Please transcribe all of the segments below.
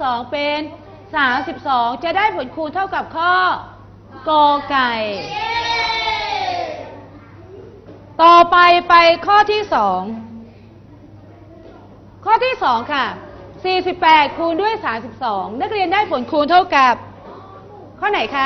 2เป็น32จะได้ผลคูณเท่ากับข้อกอไก่ต่อไปข้อที่2ข้อที่2ค่ะ48คูณด้วย32นักเรียนได้ผลคูณเท่ากับข้อไหนคะ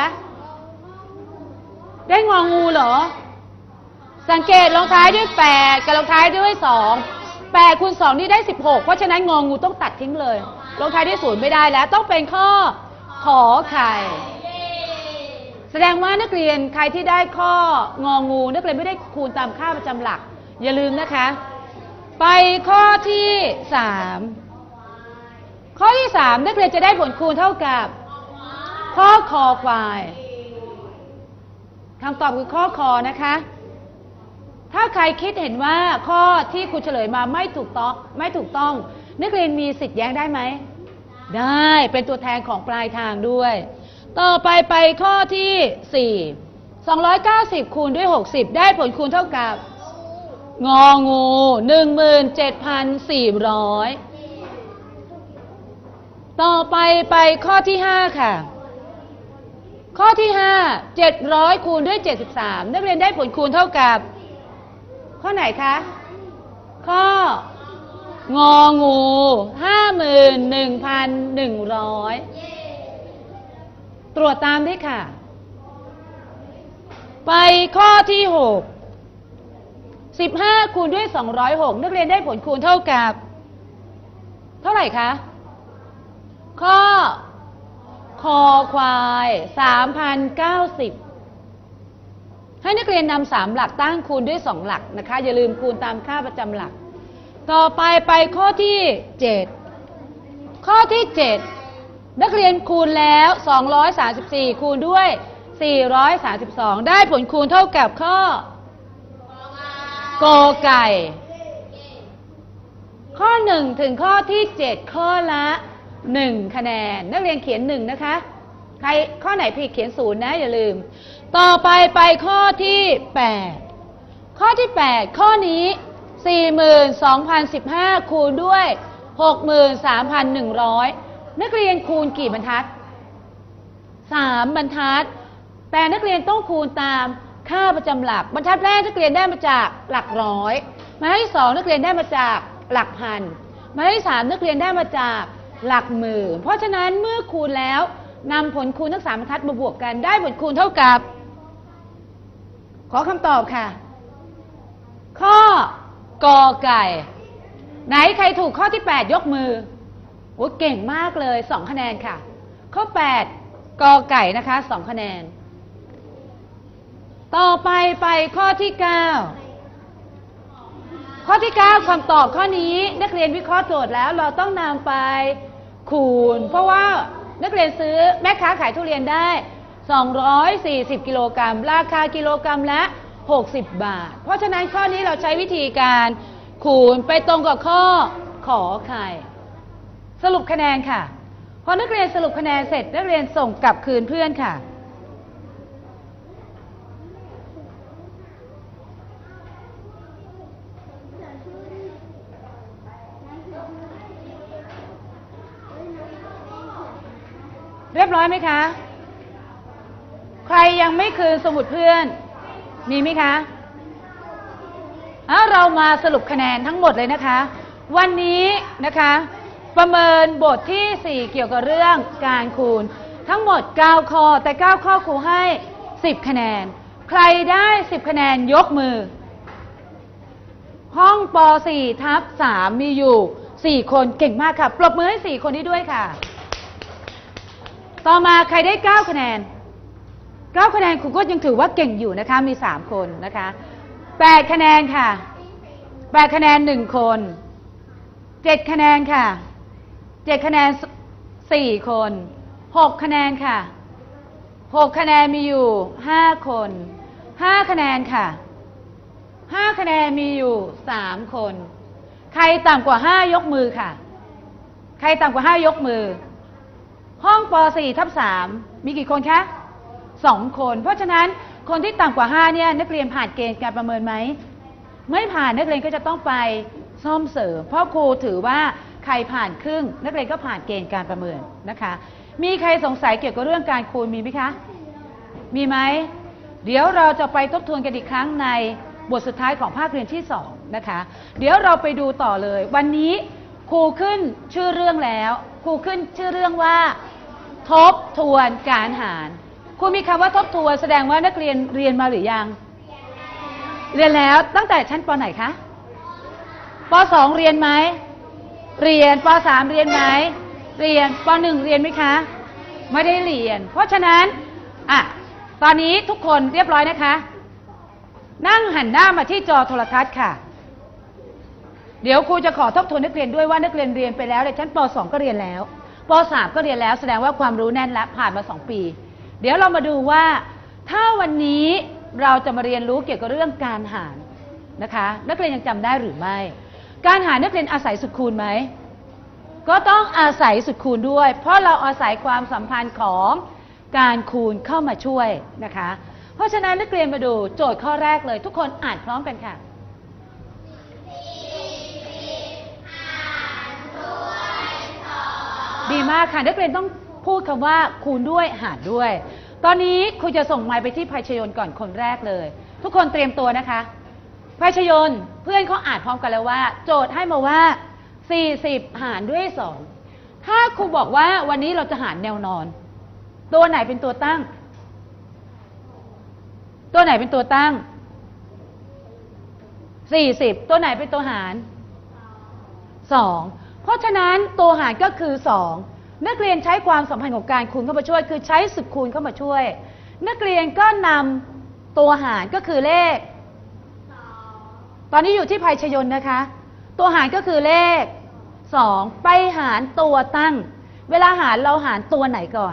ได้งองูเหรอสังเกตลงท้ายด้วย8กับลงท้ายด้วย2 8คูณ2นี่ได้16เพราะฉะนั้นงองูต้องตัดทิ้งเลยลงท้ายด้วย0ไม่ได้แล้วต้องเป็นข้อขอไข่แสดงว่านักเรียนใครที่ได้ข้ององูนักเรียนไม่ได้คูณตามค่าประจำหลักอย่าลืมนะคะไปข้อที่3ข้อที่3นักเรียนจะได้ผลคูณเท่ากับข้อคอควายคำตอบคือข้อคอนะคะถ้าใครคิดเห็นว่าข้อที่ครูเฉลยมาไม่ถูกต้องนักเรียนมีสิทธิ์แย้งได้ไหมได้เป็นตัวแทนของปลายทางด้วยต่อไปข้อที่4 290คูณด้วย60ได้ผลคูณเท่ากับงองู 17,400 ต่อไปข้อที่5ค่ะข้อที่5 700คูณด้วย73นักเรียนได้ผลคูณเท่ากับข้อไหนคะข้ององู 51,100 ตรวจตามด้วยค่ะไปข้อที่6 15คูณด้วย206นักเรียนได้ผลคูณเท่ากับเท่าไหร่คะข้อคอควาย3,090ให้นักเรียนนำ3หลักตั้งคูณด้วย2หลักนะคะอย่าลืมคูณตามค่าประจำหลักต่อไปข้อที่7ข้อที่7นักเรียนคูณแล้ว234คูณด้วย432ได้ผลคูณเท่ากับข้อกอไก่ข้อ1ถึงข้อที่7ข้อละ1คะแนนนักเรียนเขียน1นะคะใครข้อไหนผิดเขียน0นะอย่าลืมต่อไปข้อที่8ข้อที่8ข้อนี้ 42,015 คูณด้วย 63,100 นักเรียนคูณกี่บรรทัด3บรรทัดแต่นักเรียนต้องคูณตามค่าประจำหลักบรรทัดแรกนักเรียนได้มาจากหลักร้อยบรรทัดที่2นักเรียนได้มาจากหลักพันบรรทัดที่3นักเรียนได้มาจากหลักหมื่นเพราะฉะนั้นเมื่อคูณแล้วนำผลคูณทั้ง3บรรทัดมาบวกกันได้ผลคูณเท่ากับขอคำตอบค่ะข้อกอไก่ไหนใครถูกข้อที่8ยกมือโอ้เก่งมากเลย2คะแนนค่ะข้อ8กอไก่นะคะ2คะแนนต่อไปข้อที่9ข้อที่9คำตอบข้อนี้นักเรียนวิเคราะห์โจทย์แล้วเราต้องนำไปคูณเพราะว่านักเรียนซื้อแม่ค้าขายทุเรียนได้240กิโลกรัมราคากิโลกรัมละ60 บาทเพราะฉะนั้นข้อนี้เราใช้วิธีการคูณไปตรงกับข้อขอไข่สรุปคะแนนค่ะพอนักเรียนสรุปคะแนนเสร็จนักเรียนส่งกลับคืนเพื่อนค่ะเรียบร้อยไหมคะใครยังไม่คืนสมุดเพื่อนมีไหมคะเรามาสรุปคะแนนทั้งหมดเลยนะคะวันนี้นะคะประเมินบทที่4เกี่ยวกับเรื่องการคูณทั้งหมด9ข้อแต่9ข้อครูให้10คะแนนใครได้10คะแนนยกมือห้องป .4 ทับ 3มีอยู่4คนเก่งมากค่ะปรบมือให้4คนนี้ด้วยค่ะต่อมาใครได้9คะแนน9คะแนนครูก็ยังถือว่าเก่งอยู่นะคะมี3คนนะคะ8คะแนนค่ะ8คะแนน1คน7คะแนนค่ะ7คะแนน4คน6คะแนนค่ะ6คะแนนมีอยู่5คน5คะแนนค่ะ5คะแนนมีอยู่3คนใครต่ำกว่า5ยกมือค่ะใครต่ำกว่า5ยกมือห้องป .4 ทับ 3มีกี่คนคะ2คนเพราะฉะนั้นคนที่ต่ำกว่า5เนี่ยนักเรียนผ่านเกณฑ์การประเมินไหมไม่ผ่านนักเรียนก็จะต้องไปซ่อมเสริมเพราะครูถือว่าใครผ่านครึ่งนักเรียนก็ผ่านเกณฑ์การประเมินนะคะมีใครสงสัยเกี่ยวกับเรื่องการคูณมีไหมคะมีไหมเดี๋ยวเราจะไปทบทวนกันอีกครั้งในบทสุดท้ายของภาคเรียนที่2นะคะเดี๋ยวเราไปดูต่อเลยวันนี้ครูขึ้นชื่อเรื่องแล้วครูขึ้นชื่อเรื่องว่าทบทวนการหารครูมีคำว่าทบทวนแสดงว่านักเรียนเรียนมาหรือยังเรียนแล้วตั้งแต่ชั้นป.ไหนคะป.2 เรียนไหมเรียนป.3 เรียนไหมเรียนป.1 เรียนไหมคะไม่ได้เรียนเพราะฉะนั้นตอนนี้ทุกคนเรียบร้อยนะคะนั่งหันหน้ามาที่จอโทรทัศน์ค่ะเดี๋ยวครูจะขอทบทวนนักเรียนด้วยว่านักเรียนเรียนไปแล้วในชั้นป.2 ก็เรียนแล้วป.3 ก็เรียนแล้วแสดงว่าความรู้แน่นและผ่านมา2 ปีเดี๋ยวเรามาดูว่าถ้าวันนี้เราจะมาเรียนรู้เกี่ยวกับเรื่องการหารนะคะนักเรียนยังจำได้หรือไม่การหารนักเรียนอาศัยสุดคูณไหมก็ต้องอาศัยสุดคูณด้วยเพราะเราอาศัยความสัมพันธ์ของการคูณเข้ามาช่วยนะคะเพราะฉะนั้นนักเรียนมาดูโจทย์ข้อแรกเลยทุกคนอ่านพร้อมกันค่ะดีมากค่ะนักเรียนต้องพูดคำว่าคูณด้วยหารด้วยตอนนี้ครูจะส่งไมค์ไปที่ภัยชยนต์ก่อนคนแรกเลยทุกคนเตรียมตัวนะคะภัยชยนต์เพื่อนเขาอ่านพร้อมกันแล้วว่าโจทย์ให้มาว่า40หารด้วย2ถ้าครูบอกว่าวันนี้เราจะหารแนวนอนตัวไหนเป็นตัวตั้งตัวไหนเป็นตัวตั้ง40ตัวไหนเป็นตัวหาร2เพราะฉะนั้นตัวหารก็คือ2นักเรียนใช้ความสัมพันธ์ของการคูณเข้ามาช่วยคือใช้สุดคูณเข้ามาช่วยนักเรียนก็นำตัวหารก็คือเลขตอนนี้อยู่ที่ภัยชยนต์นะคะตัวหารก็คือเลข2ไปหารตัวตั้งเวลาหารเราหารตัวไหนก่อน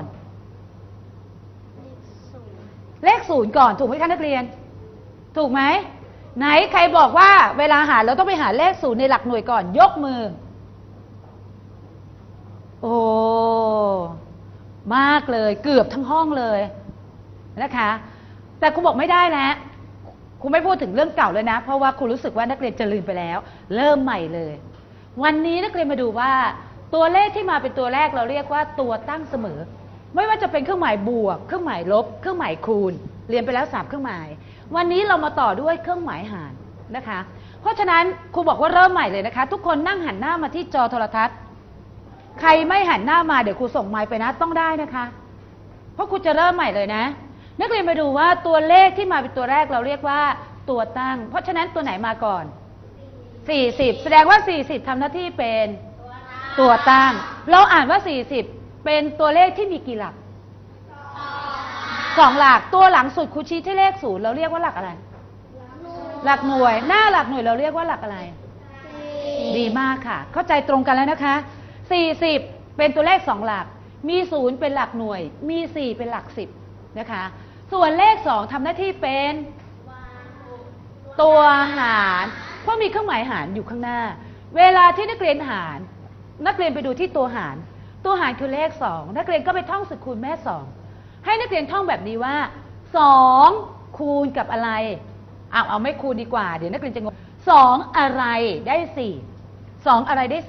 เลข0ก่อนถูกไหมคะนักเรียนถูกไหมไหนใครบอกว่าเวลาหารเราต้องไปหาเลข0ในหลักหน่วยก่อนยกมือโอ้มากเลยเกือบทั้งห้องเลยนะคะแต่ครูบอกไม่ได้แล้วครูไม่พูดถึงเรื่องเก่าเลยนะเพราะว่าครูรู้สึกว่านักเรียนจะลืมไปแล้วเริ่มใหม่เลยวันนี้นักเรียนมาดูว่าตัวเลขที่มาเป็นตัวแรกเราเรียกว่าตัวตั้งเสมอไม่ว่าจะเป็นเครื่องหมายบวกเครื่องหมายลบเครื่องหมายคูณเรียนไปแล้ว3เครื่องหมายวันนี้เรามาต่อด้วยเครื่องหมายหารนะคะเพราะฉะนั้นครูบอกว่าเริ่มใหม่เลยนะคะทุกคนนั่งหันหน้ามาที่จอโทรทัศน์ใครไม่หันหน้ามาเดี๋ยวครูส่งไมค์ไปนะต้องได้นะคะเพราะครูจะเริ่มใหม่เลยนะนักเรียนมาดูว่าตัวเลขที่มาเป็นตัวแรกเราเรียกว่าตัวตั้งเพราะฉะนั้นตัวไหนมาก่อน40แสดงว่า40ทำหน้าที่เป็นตัวตั้งเราอ่านว่า40เป็นตัวเลขที่มีกี่หลัก2หลักตัวหลังสุดครูชี้ที่เลข0เราเรียกว่าหลักอะไรหลักหน่วยหน้าหลักหน่วยเราเรียกว่าหลักอะไรดีมากค่ะเข้าใจตรงกันแล้วนะคะ40เป็นตัวเลข2หลักมี0เป็นหลักหน่วยมี4เป็นหลัก10นะคะส่วนเลข2ทำหน้าที่เป็นตัวหารเพราะมีเครื่องหมายหารอยู่ข้างหน้าเวลาที่นักเรียนหารนักเรียนไปดูที่ตัวหารคือเลข2นักเรียนก็ไปท่องสูตรคูณแม่2ให้นักเรียนท่องแบบนี้ว่า2คูณกับอะไรเอาไม่คูณดีกว่าเดี๋ยวนักเรียนจะงง2อะไรได้4 2อะไรได้4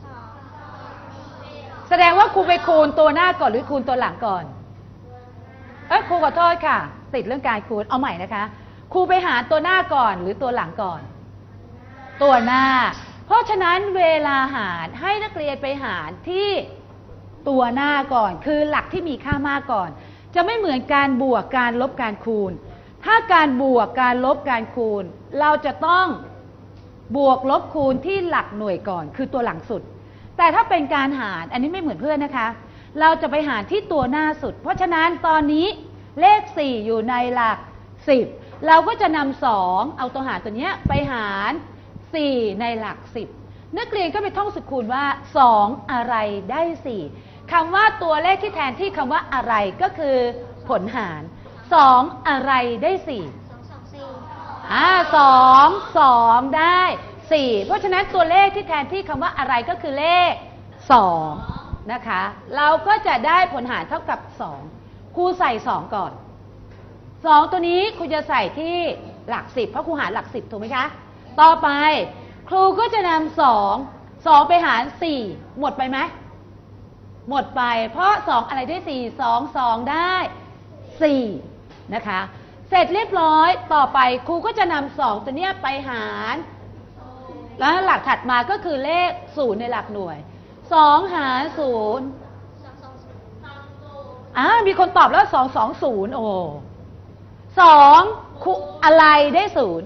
แสดงว่าครูไปคูณตัวหน้าก่อนหรือคูณตัวหลังก่อนครูขอโทษค่ะติดเรื่องการคูณเอาใหม่นะคะครูไปหาตัวหน้าก่อนหรือตัวหลังก่อนตัวหน้าเพราะฉะนั้นเวลาหารให้นักเรียนไปหารที่ตัวหน้าก่อนคือหลักที่มีค่ามากก่อนจะไม่เหมือนการบวกการลบการคูณถ้าการบวกการลบการคูณเราจะต้องบวกลบคูณที่หลักหน่วยก่อนคือตัวหลังสุดแต่ถ้าเป็นการหารอันนี้ไม่เหมือนเพื่อนนะคะเราจะไปหารที่ตัวหน้าสุดเพราะฉะนั้นตอนนี้เลข4อยู่ในหลัก10เราก็จะนำ2เอาตัวหารตัวนี้ไปหาร4ในหลัก10นักเรียนก็ไปท่องสูตรคูณว่า2อะไรได้4คำว่าตัวเลขที่แทนที่คำว่าอะไรก็คือผลหาร2อะไรได้4 2ได้4เพราะฉะนั้นตัวเลขที่แทนที่คำว่าอะไรก็คือเลข2นะคะเราก็จะได้ผลหารเท่ากับ2ครูใส่2ก่อน2ตัวนี้ครูจะใส่ที่หลัก10เพราะครูหารหลัก10ถูกไหมคะต่อไปครูก็จะนำ2 2ไปหาร4หมดไปไหมหมดไปเพราะ2อะไรได้4 2ได้4นะคะเสร็จเรียบร้อยต่อไปครูก็จะนำ2ตัวเนี้ยไปหารแล้วหลักถัดมาก็คือเลข0ในหลักหน่วย2หาร0มีคนตอบแล้ว220โอ้2อะไรได้0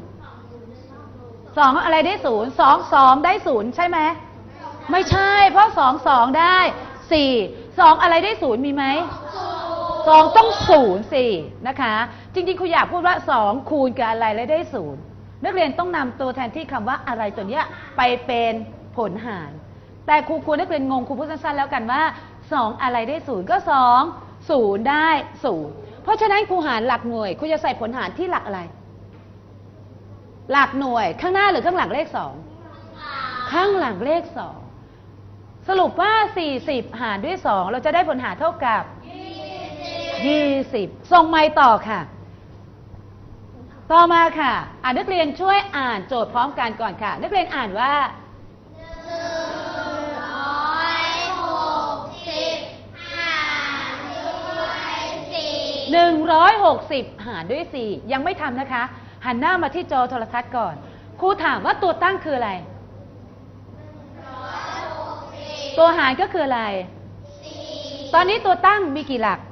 2อะไรได้0 2ได้0ใช่ไหมไม่ใช่เพราะ2ได้4 2อะไรได้0มีไหม2ต้อง0สินะคะจริงๆครูอยากพูดว่า2คูณกับอะไรแล้วได้0นักเรียนต้องนำตัวแทนที่คำว่าอะไรตัวเนี้ยไปเป็นผลหารแต่ครูควรนักเรียนงงครูพูดสั้นๆแล้วกันว่า2อะไรได้0ก็2 0ได้0เพราะฉะนั้นครูหารหลักหน่วยครูจะใส่ผลหารที่หลักอะไรหลักหน่วยข้างหน้าหรือข้างหลังเลข2ข้างหลังเลข2สรุปว่า40หารด้วย2เราจะได้ผลหารเท่ากับ20ส่งไมค์ต่อค่ะต่อมาค่ะนักเรียนช่วยอ่านโจทย์พร้อมกันก่อนค่ะนักเรียนอ่านว่า160หารด้วย4ยังไม่ทำนะคะหันหน้ามาที่จอโทรทัศน์ก่อนครูถามว่าตัวตั้งคืออะไรตัวหารก็คืออะไรตอนนี้ตัวตั้งมีกี่หลัก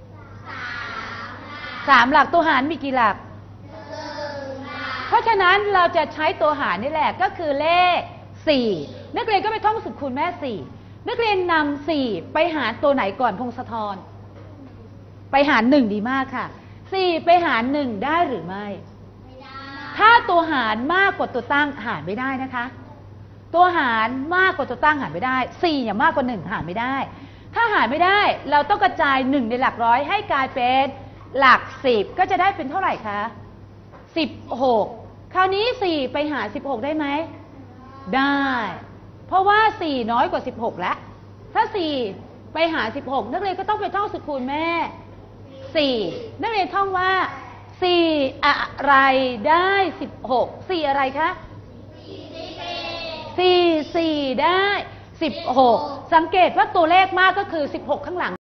3หลักตัวหารมีกี่หลักเพราะฉะนั้นเราจะใช้ตัวหารนี่แหละก็คือเลข4นักเรียนก็ไปท่องสูตรคูณแม่4นักเรียนนำ4ไปหารตัวไหนก่อนพงศธรไปหาร1ดีมากค่ะ4ไปหาร1ได้หรือไม่ถ้าตัวหารมากกว่าตัวตั้งหารไม่ได้นะคะตัวหารมากกว่าตัวตั้งหารไม่ได้4อย่ามากกว่า1หารไม่ได้ถ้าหารไม่ได้เราต้องกระจาย1ในหลักร้อยให้กลายเป็นหลัก10ก็จะได้เป็นเท่าไหร่คะ16คราวนี้4ไปหาร16ได้ไหมได้เพราะว่า4น้อยกว่า16แล้วถ้า4ไปหาร16นักเรียนก็ต้องไปท่องสูตรคูณแม่4นักเรียนท่องว่า4อะไรได้16 4อะไรคะ4ได้16สังเกตว่าตัวเลขมากก็คือ16ข้างหลัง